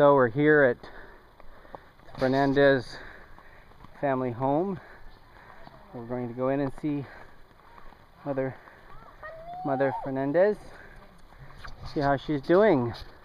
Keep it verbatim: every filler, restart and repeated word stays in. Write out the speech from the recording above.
So we're here at Fernandez family home. We're going to go in and see Mother Mother Fernandez, see how she's doing.